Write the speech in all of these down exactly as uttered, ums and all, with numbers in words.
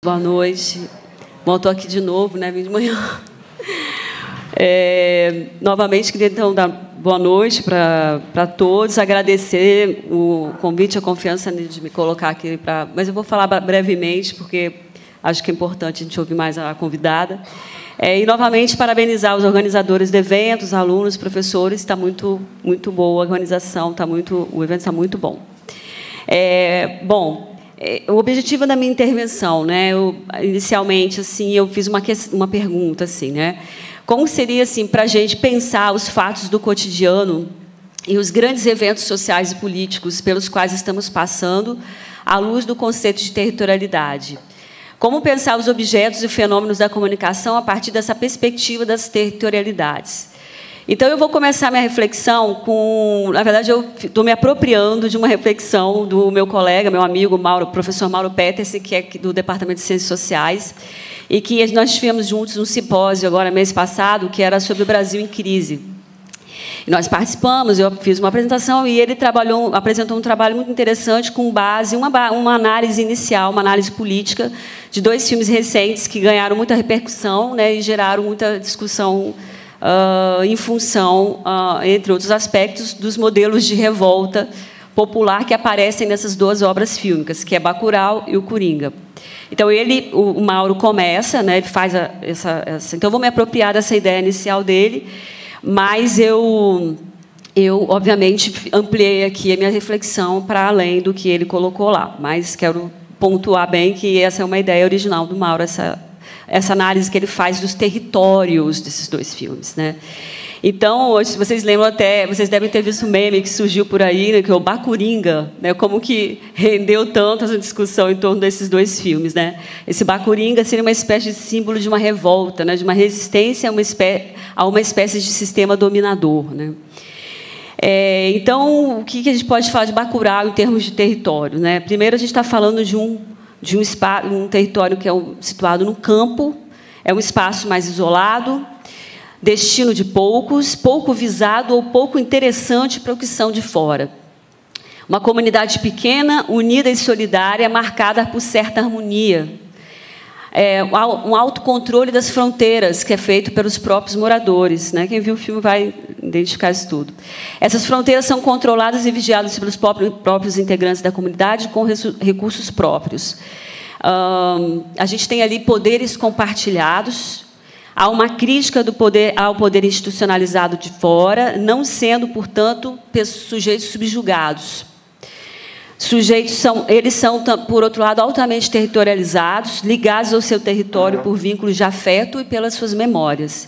Boa noite. Bom, estou aqui de novo, né? Vim de manhã. É, novamente, queria então dar boa noite para para todos, agradecer o convite, a confiança de me colocar aqui para. Mas eu vou falar brevemente, porque acho que é importante a gente ouvir mais a convidada. É, e novamente parabenizar os organizadores do evento, os alunos, os professores. Está muito muito boa a organização, está muito o evento está muito bom. É, bom. O objetivo da minha intervenção, né? Eu, inicialmente, assim, eu fiz uma uma pergunta, assim, né? Como seria, assim, para a gente pensar os fatos do cotidiano e os grandes eventos sociais e políticos pelos quais estamos passando, à luz do conceito de territorialidade? Como pensar os objetos e fenômenos da comunicação a partir dessa perspectiva das territorialidades? Então, eu vou começar minha reflexão com... Na verdade, eu estou me apropriando de uma reflexão do meu colega, meu amigo, Mauro, professor Mauro Petersen, que é do Departamento de Ciências Sociais, e que nós tivemos juntos um simpósio, agora, mês passado, que era sobre o Brasil em crise. E nós participamos, eu fiz uma apresentação, e ele trabalhou, apresentou um trabalho muito interessante com base, uma, uma análise inicial, uma análise política, de dois filmes recentes que ganharam muita repercussão, né, e geraram muita discussão Uh, em função, uh, entre outros aspectos, dos modelos de revolta popular que aparecem nessas duas obras fílmicas, que é Bacurau e o Coringa. Então, ele, o, o Mauro começa, né, ele faz a, essa, essa... Então, eu vou me apropriar dessa ideia inicial dele, mas eu, eu, obviamente, ampliei aqui a minha reflexão para além do que ele colocou lá. Mas quero pontuar bem que essa é uma ideia original do Mauro, essa... essa análise que ele faz dos territórios desses dois filmes, né? Então, se vocês lembram até, vocês devem ter visto um meme que surgiu por aí, né, que é o Bacuringa, né? Como que rendeu tanto essa discussão em torno desses dois filmes, né? Esse Bacuringa seria uma espécie de símbolo de uma revolta, né, de uma resistência a uma espécie, a uma espécie de sistema dominador, né? É, então, o que a gente pode falar de Bacurau em termos de território, né? Primeiro, a gente está falando de um de um, espaço, um território que é situado no campo, é um espaço mais isolado, destino de poucos, pouco visado ou pouco interessante para o que são de fora. Uma comunidade pequena, unida e solidária, marcada por certa harmonia. É, um autocontrole das fronteiras, que é feito pelos próprios moradores, né? Quem viu o filme vai identificar isso tudo. Essas fronteiras são controladas e vigiadas pelos próprios integrantes da comunidade com recursos próprios. Um, a gente tem ali poderes compartilhados, há uma crítica do poder, ao poder institucionalizado de fora, não sendo, portanto, sujeitos subjugados. Sujeitos são, eles são, por outro lado, altamente territorializados, ligados ao seu território por vínculos de afeto e pelas suas memórias.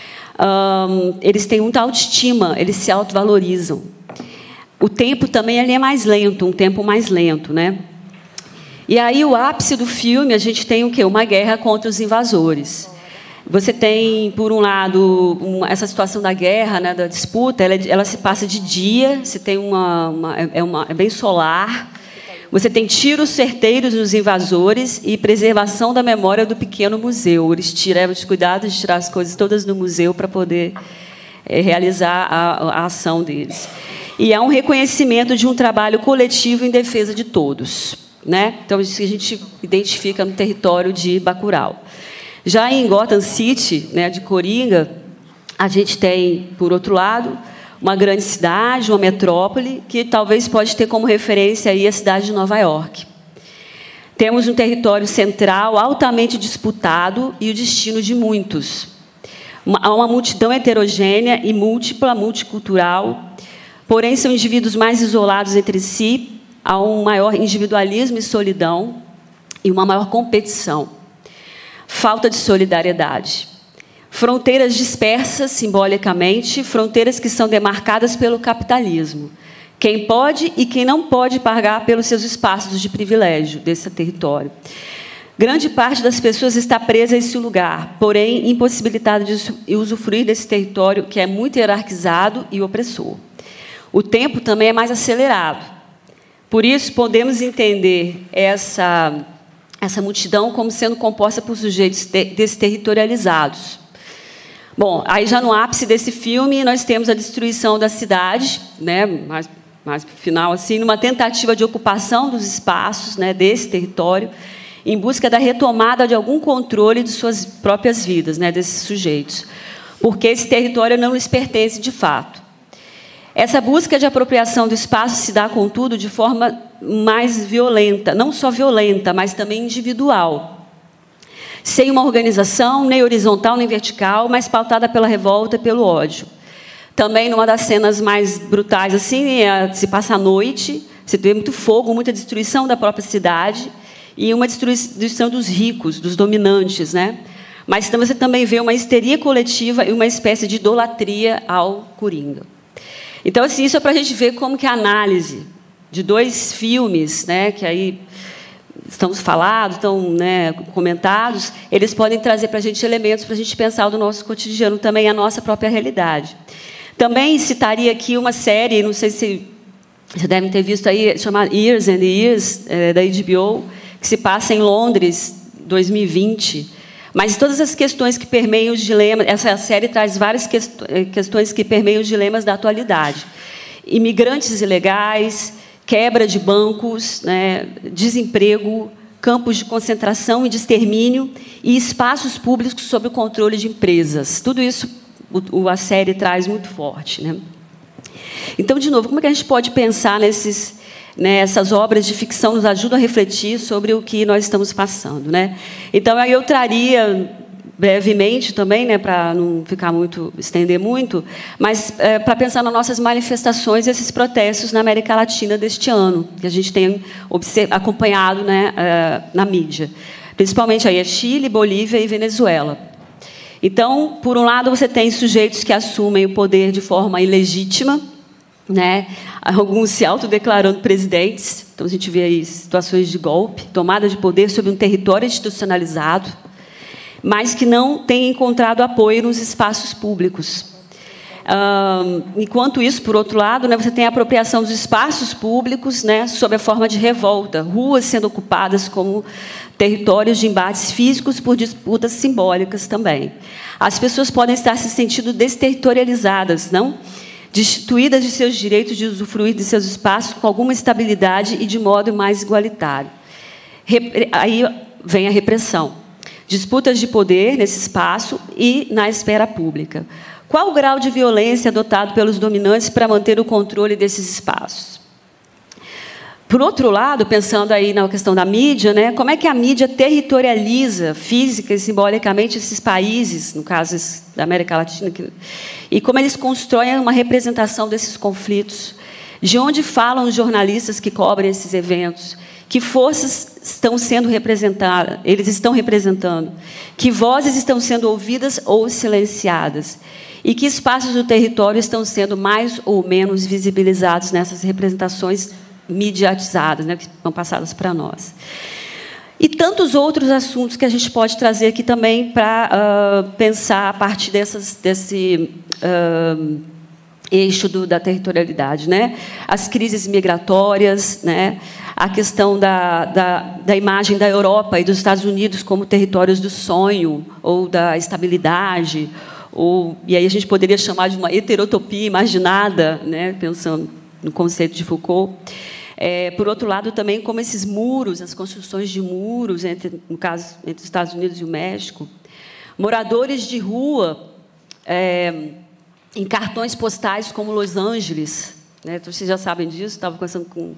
Um, eles têm muita autoestima, eles se autovalorizam. O tempo também ele é mais lento, um tempo mais lento, né? E aí o ápice do filme a gente tem o quê? Uma guerra contra os invasores. Você tem, por um lado, uma, essa situação da guerra, né, da disputa, ela, ela se passa de dia, você tem uma, uma, é, uma, é bem solar, você tem tiros certeiros nos invasores e preservação da memória do pequeno museu. Eles tiram os cuidados de tirar as coisas todas do museu para poder é, realizar a, a ação deles. E há um reconhecimento de um trabalho coletivo em defesa de todos, né? Então, isso que a gente identifica no território de Bacurau. Já em Gotham City, né, de Coringa, a gente tem, por outro lado, uma grande cidade, uma metrópole, que talvez pode ter como referência aí a cidade de Nova York. Temos um território central altamente disputado e o destino de muitos. Uma, há uma multidão heterogênea e múltipla, multicultural, porém são indivíduos mais isolados entre si, há um maior individualismo e solidão e uma maior competição. Falta de solidariedade. Fronteiras dispersas, simbolicamente, fronteiras que são demarcadas pelo capitalismo. Quem pode e quem não pode pagar pelos seus espaços de privilégio desse território. Grande parte das pessoas está presa a esse lugar, porém impossibilitada de usufruir desse território que é muito hierarquizado e opressor. O tempo também é mais acelerado. Por isso, podemos entender essa... essa multidão como sendo composta por sujeitos desterritorializados. Bom, aí já no ápice desse filme, nós temos a destruição da cidade, né, mais, mais para o final, assim, numa tentativa de ocupação dos espaços, né, desse território, em busca da retomada de algum controle de suas próprias vidas, né, desses sujeitos, porque esse território não lhes pertence de fato. Essa busca de apropriação do espaço se dá, contudo, de forma mais violenta, não só violenta, mas também individual, sem uma organização, nem horizontal, nem vertical, mas pautada pela revolta e pelo ódio. Também, numa das cenas mais brutais, assim, é, se passa à noite, você vê muito fogo, muita destruição da própria cidade e uma destruição dos ricos, dos dominantes, né? Mas você também vê uma histeria coletiva e uma espécie de idolatria ao Coringa. Então, assim, isso é para a gente ver como que a análise de dois filmes, né, que aí estamos falados, estão, né, comentados, eles podem trazer para a gente elementos para a gente pensar do nosso cotidiano, também a nossa própria realidade. Também citaria aqui uma série, não sei se vocês devem ter visto aí, chamada Years and Years, é, da H B O, que se passa em Londres, dois mil e vinte. Mas todas as questões que permeiam os dilemas, essa série traz várias questões que permeiam os dilemas da atualidade. Imigrantes ilegais, quebra de bancos, né, desemprego, campos de concentração e de extermínio e espaços públicos sob o controle de empresas. Tudo isso o, a série traz muito forte, né? Então, de novo, como é que a gente pode pensar nesses... Né, essas obras de ficção nos ajudam a refletir sobre o que nós estamos passando, né? Então, aí eu traria brevemente também, né, para não ficar muito, estender muito, mas é, para pensar nas nossas manifestações e esses protestos na América Latina deste ano, que a gente tem acompanhado, né, é, na mídia. Principalmente aí é Chile, Bolívia e Venezuela. Então, por um lado, você tem sujeitos que assumem o poder de forma ilegítima, né? Alguns se autodeclarando presidentes. Então, a gente vê aí situações de golpe, tomada de poder sobre um território institucionalizado, mas que não têm encontrado apoio nos espaços públicos. Um, enquanto isso, por outro lado, né, você tem a apropriação dos espaços públicos, né, sob a forma de revolta, ruas sendo ocupadas como territórios de embates físicos por disputas simbólicas também. As pessoas podem estar se sentindo desterritorializadas, não? Destituídas de seus direitos de usufruir de seus espaços com alguma estabilidade e de modo mais igualitário. Aí vem a repressão. Disputas de poder nesse espaço e na esfera pública. Qual o grau de violência adotado pelos dominantes para manter o controle desses espaços? Por outro lado, pensando aí na questão da mídia, né, como é que a mídia territorializa física e simbolicamente esses países, no caso da América Latina, e como eles constroem uma representação desses conflitos? De onde falam os jornalistas que cobrem esses eventos? Que forças estão sendo representadas? Eles estão representando? Que vozes estão sendo ouvidas ou silenciadas? E que espaços do território estão sendo mais ou menos visibilizados nessas representações mediatizadas, né, que são passadas para nós. E tantos outros assuntos que a gente pode trazer aqui também para uh, pensar a partir dessas, desse uh, eixo do, da territorialidade, né? As crises migratórias, né? A questão da, da, da imagem da Europa e dos Estados Unidos como territórios do sonho ou da estabilidade, ou, e aí a gente poderia chamar de uma heterotopia imaginada, né, pensando no conceito de Foucault. É, por outro lado, também como esses muros, as construções de muros, entre, no caso, entre os Estados Unidos e o México, moradores de rua, é, em cartões postais como Los Angeles, né, então, vocês já sabem disso, estava conversando com...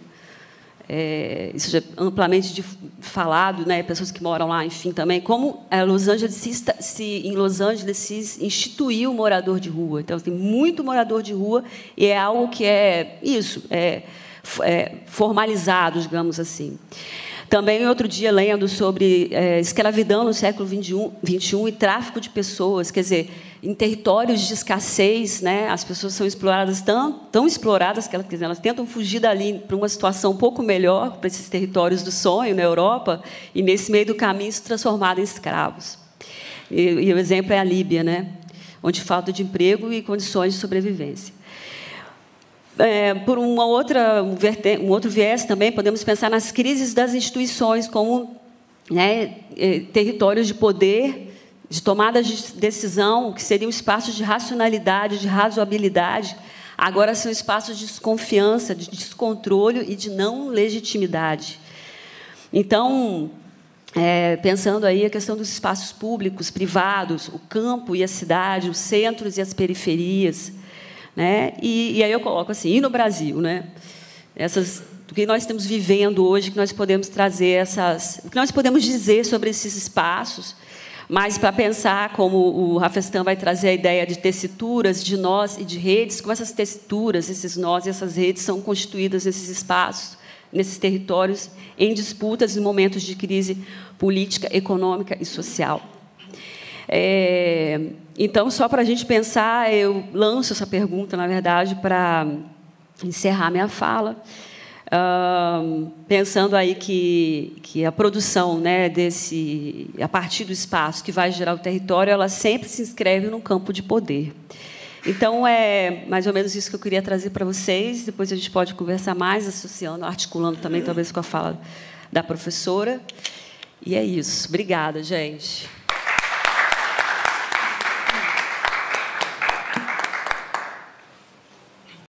É, isso já é amplamente de, falado, né, pessoas que moram lá, enfim, também, como é, Los Angeles se, se, em Los Angeles se instituiu o morador de rua. Então, tem muito morador de rua e é algo que é isso, é, é formalizado, digamos assim. Também, outro dia, lendo sobre é, escravidão no século vinte e um e tráfico de pessoas, quer dizer, em territórios de escassez, né, as pessoas são exploradas, tão, tão exploradas que elas, quer dizer, elas tentam fugir dali para uma situação um pouco melhor, para esses territórios do sonho, na Europa, e, nesse meio do caminho, se transformar em escravos. E, e o exemplo é a Líbia, né, onde falta de emprego e condições de sobrevivência. É, por uma outra, um, verte, um outro viés também, podemos pensar nas crises das instituições como, né, territórios de poder, de tomada de decisão, que seriam espaços de racionalidade, de razoabilidade, agora são espaços de desconfiança, de descontrole e de não legitimidade. Então, é, pensando aí a questão dos espaços públicos, privados, o campo e a cidade, os centros e as periferias, né? E, e aí eu coloco assim, e no Brasil, né? Essas, o que nós estamos vivendo hoje, que nós podemos trazer essas, o que nós podemos dizer sobre esses espaços, mas para pensar como o Rafestan vai trazer a ideia de tessituras, de nós e de redes, como essas tessituras, esses nós e essas redes são constituídas nesses espaços, nesses territórios, em disputas em momentos de crise política, econômica e social. É, então, só para a gente pensar, eu lanço essa pergunta, na verdade, para encerrar minha fala, uh, pensando aí que, que a produção, né, desse, a partir do espaço que vai gerar o território, ela sempre se inscreve num campo de poder. Então, é mais ou menos isso que eu queria trazer para vocês. Depois a gente pode conversar mais, associando, articulando também, talvez, com a fala da professora. E é isso. Obrigada, gente.